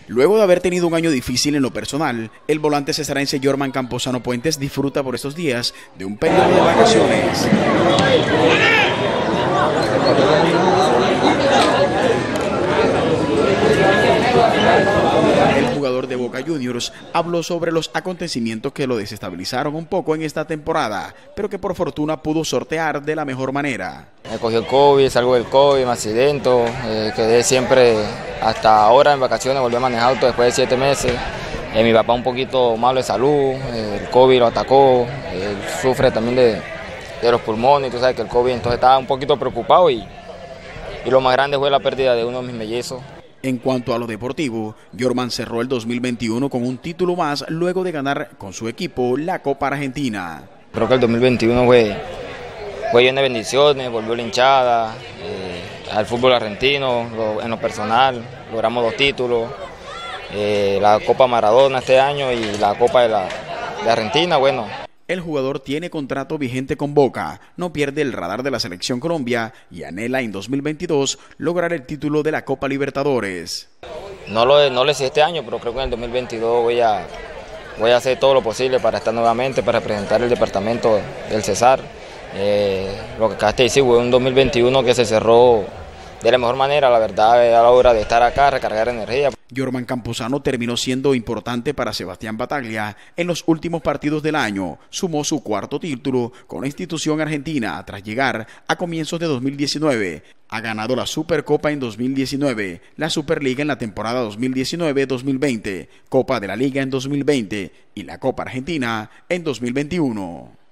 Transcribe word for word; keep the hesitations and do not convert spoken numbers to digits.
Luego de haber tenido un año difícil en lo personal, el volante cesarense Jorman Camposano Puentes disfruta por estos días de un periodo de vacaciones. El jugador de Boca Juniors habló sobre los acontecimientos que lo desestabilizaron un poco en esta temporada, pero que por fortuna pudo sortear de la mejor manera. Me cogió el COVID, salgo del COVID, me accidento, eh, quedé siempre hasta ahora en vacaciones, volví a manejar auto después de siete meses. Eh, mi papá un poquito malo de salud, eh, el COVID lo atacó, eh, sufre también de, de los pulmones, tú sabes que el COVID, entonces estaba un poquito preocupado y, y lo más grande fue la pérdida de uno de mis mellizos. En cuanto a lo deportivo, Jorman cerró el dos mil veintiuno con un título más luego de ganar con su equipo la Copa Argentina. Creo que el dos mil veintiuno fue, fue lleno de bendiciones, volvió la hinchada, eh, al fútbol argentino, lo, en lo personal, logramos dos títulos, eh, la Copa Maradona este año y la Copa de, la, de Argentina, bueno. El jugador tiene contrato vigente con Boca, no pierde el radar de la Selección Colombia y anhela en dos mil veintidós lograr el título de la Copa Libertadores. No lo, no lo hice este año, pero creo que en el dos mil veintidós voy a, voy a hacer todo lo posible para estar nuevamente, para representar el departamento del Cesar. Eh, lo que acabaste de decir, fue un dos mil veintiuno que se cerró de la mejor manera, la verdad, a la hora de estar acá, recargar energía. Jorman Camposano terminó siendo importante para Sebastián Bataglia en los últimos partidos del año. Sumó su cuarto título con la institución argentina tras llegar a comienzos de dos mil diecinueve. Ha ganado la Supercopa en dos mil diecinueve, la Superliga en la temporada dos mil diecinueve dos mil veinte, Copa de la Liga en dos mil veinte y la Copa Argentina en dos mil veintiuno.